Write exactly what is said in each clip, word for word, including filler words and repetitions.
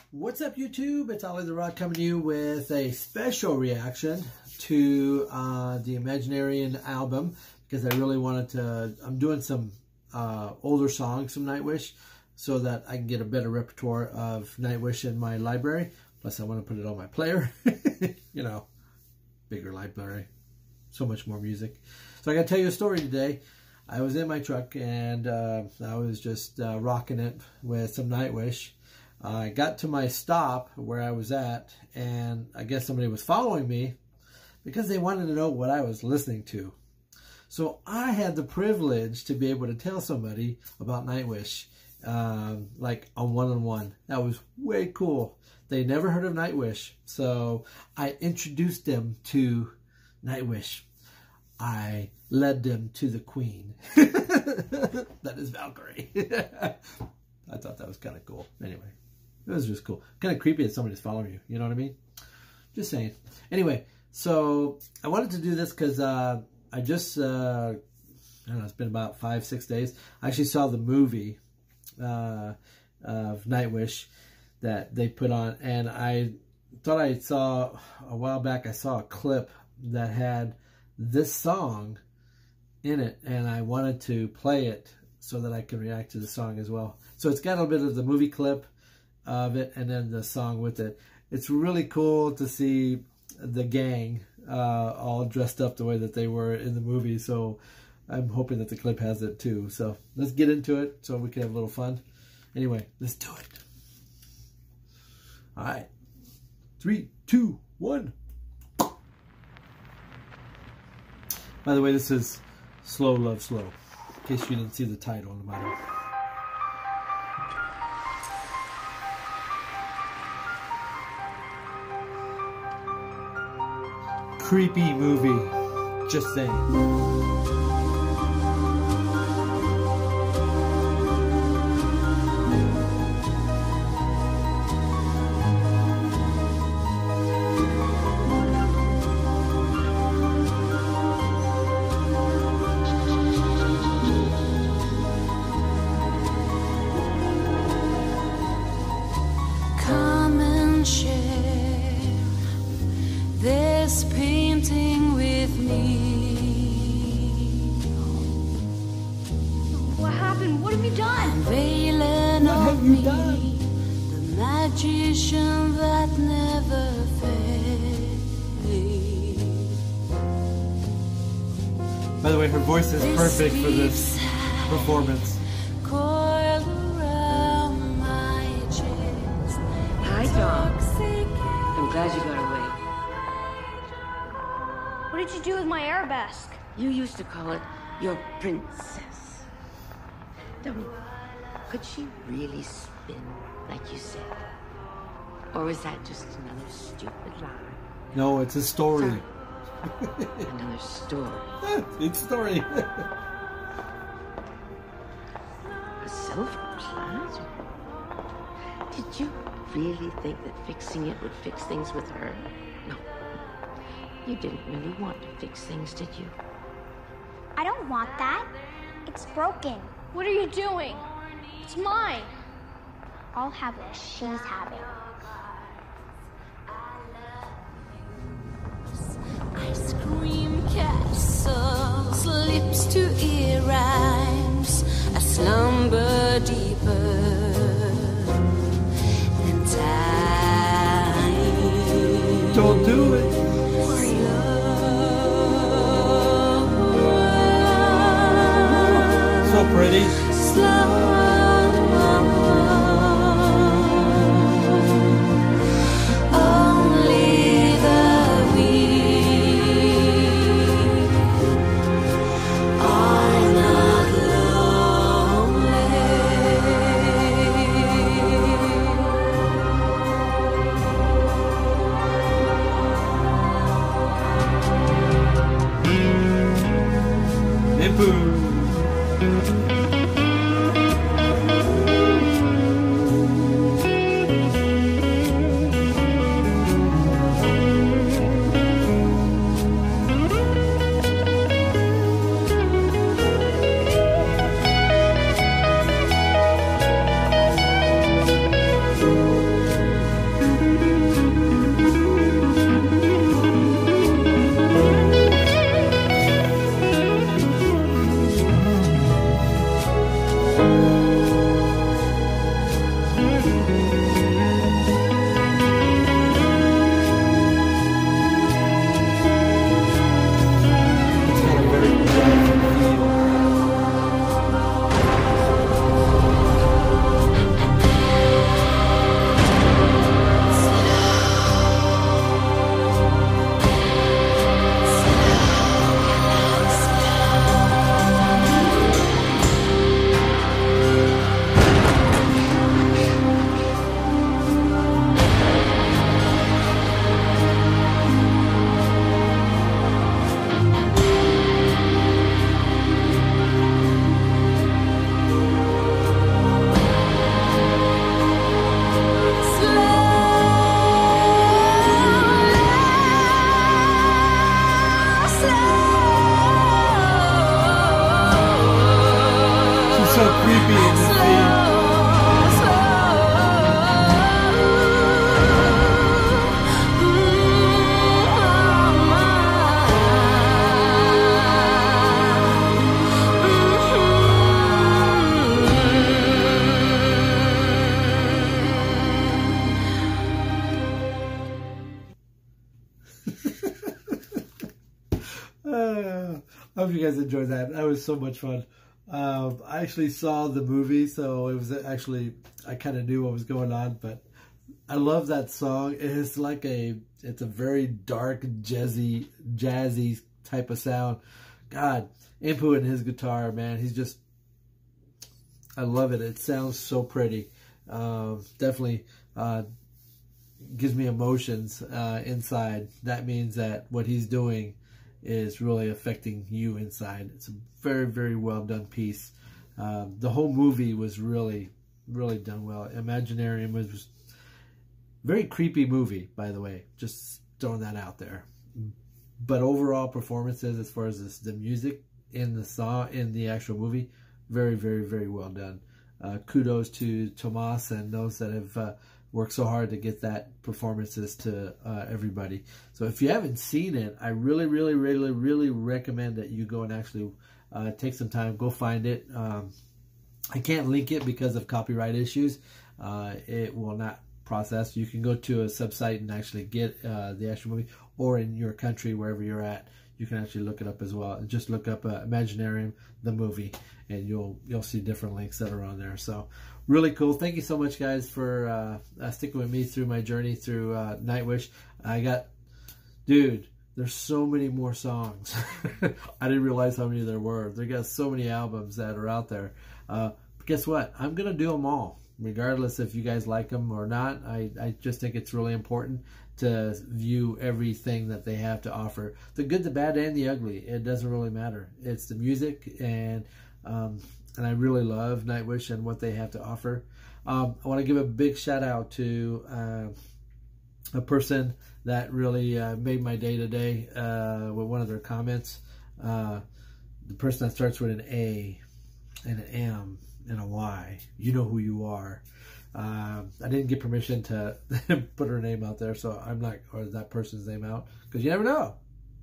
What's up, YouTube? It's Ollie the Rock coming to you with a special reaction to uh, the Imaginarium album, because I really wanted to, I'm doing some uh, older songs from Nightwish so that I can get a better repertoire of Nightwish in my library. Plus I want to put it on my player. You know, bigger library, so much more music. So I got to tell you a story today. I was in my truck and uh, I was just uh, rocking it with some Nightwish. I got to my stop where I was at, and I guess somebody was following me because they wanted to know what I was listening to. So I had the privilege to be able to tell somebody about Nightwish, um, like on one-on-one. That was way cool. They never heard of Nightwish, so I introduced them to Nightwish. I led them to the queen. That is Valkyrie. I thought that was kind of cool. Anyway. It was just cool. Kind of creepy that somebody's following you. You know what I mean? Just saying. Anyway, so I wanted to do this because uh, I just, uh, I don't know, it's been about five, six days. I actually saw the movie uh, of Nightwish that they put on. And I thought I saw, a while back, I saw a clip that had this song in it. And I wanted to play it so that I can react to the song as well. So it's got a bit of the movie clip of it and then the song with it. It's really cool to see the gang uh, all dressed up the way that they were in the movie. So I'm hoping that the clip has it too. So let's get into it so we can have a little fun. Anyway, let's do it. All right. Three, two, one. By the way, this is Slow Love Slow, in case you didn't see the title on the bottom. Creepy movie, just saying. Come and share this painting with me. What happened? What have you done? Unveiling What have of you me, done? the magician that never fades. By the way, her voice is perfect for this performance. Coiled around my chest. Hi, Tom. I'm glad you got away. What did you do with my arabesque? You used to call it your princess. Tell me, could she really spin like you said? Or was that just another stupid lie? No, it's a story. Another story. It's a story. A silver platter? Did you really think that fixing it would fix things with her? No. You didn't really want to fix things, did you? I don't want that. It's broken. What are you doing? It's mine. I'll have what she's having. I scream castles, lips to ear rhymes. I slumber deeper than time. Don't do it. So pretty. Slow. I hope you guys enjoyed that. That was so much fun. Um, I actually saw the movie, so it was actually, I kind of knew what was going on, but I love that song. It's like a, it's a very dark, jazzy, jazzy type of sound. God, Impu and his guitar, man, he's just, I love it. It sounds so pretty. Uh, definitely uh, gives me emotions uh, inside. That means that what he's doing is really affecting you inside. It's a very, very well done piece. Uh, the whole movie was really, really done well. Imaginarium was, was very creepy movie, by the way. Just throwing that out there. But overall performances, as far as this, the music in the song, in the actual movie, very, very, very well done. Uh, kudos to Tomas and those that have uh, worked so hard to get that performances to uh, everybody. So if you haven't seen it, I really, really, really, really recommend that you go and actually uh, take some time, go find it. Um, I can't link it because of copyright issues. Uh, it will not process. You can go to a sub-site and actually get uh, the actual movie, or in your country, wherever you're at, you can actually look it up as well. Just look up uh, Imaginarium, the movie, and you'll you'll see different links that are on there. So really cool. Thank you so much, guys, for uh, uh, sticking with me through my journey through uh, Nightwish. I got, dude, there's so many more songs. I didn't realize how many there were. They got so many albums that are out there. Uh, but guess what? I'm gonna do them all, regardless if you guys like them or not. I, I just think it's really important to view everything that they have to offer. The good, the bad, and the ugly. It doesn't really matter. It's the music, and um, and I really love Nightwish and what they have to offer. Um, I want to give a big shout out to uh, a person that really uh, made my day today uh, with one of their comments. Uh, the person that starts with an A and an M and a Y. You know who you are. Uh, I didn't get permission to put her name out there, so I'm not, or that person's name out, because you never know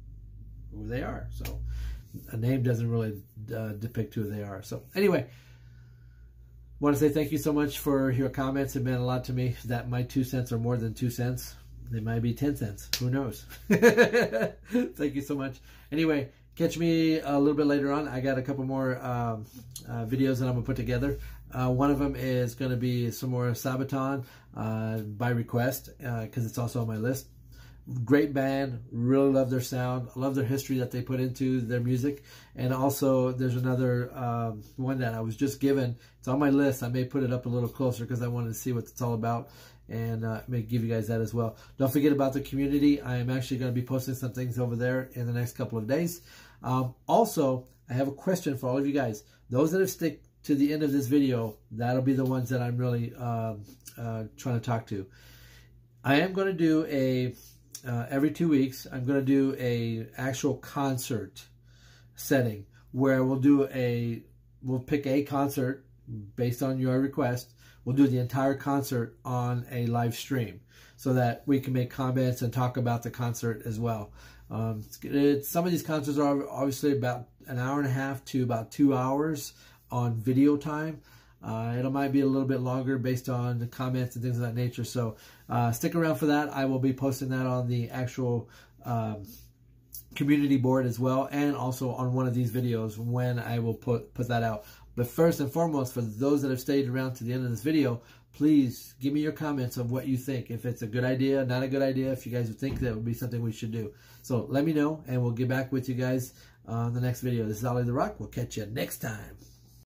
who they are. So a name doesn't really uh, depict who they are. So anyway, want to say thank you so much for your comments. It meant a lot to me. That my two cents are more than two cents. They might be ten cents. Who knows? Thank you so much. Anyway, catch me a little bit later on. I got a couple more um, uh, videos that I'm going to put together. Uh, one of them is going to be some more Sabaton uh, by request, because uh, it's also on my list. Great band. Really love their sound. I love their history that they put into their music. And also, there's another um, one that I was just given. It's on my list. I may put it up a little closer because I wanted to see what it's all about, and uh, may give you guys that as well. Don't forget about the community. I am actually going to be posting some things over there in the next couple of days. Um, also, I have a question for all of you guys. Those that have stick to the end of this video, that'll be the ones that I'm really um, uh, trying to talk to. I am going to do a, uh, every two weeks, I'm going to do a actual concert setting where we'll do a, we'll pick a concert based on your request. We'll do the entire concert on a live stream so that we can make comments and talk about the concert as well. Um, it's, it's, some of these concerts are obviously about an hour and a half to about two hours on video time. Uh, it might be a little bit longer based on the comments and things of that nature. So uh, stick around for that. I will be posting that on the actual um, community board as well, and also on one of these videos when I will put, put that out. But first and foremost, for those that have stayed around to the end of this video, please give me your comments of what you think. If it's a good idea, not a good idea, if you guys think that would be something we should do. So let me know, and we'll get back with you guys on the next video. This is Ollie the Rock. We'll catch you next time.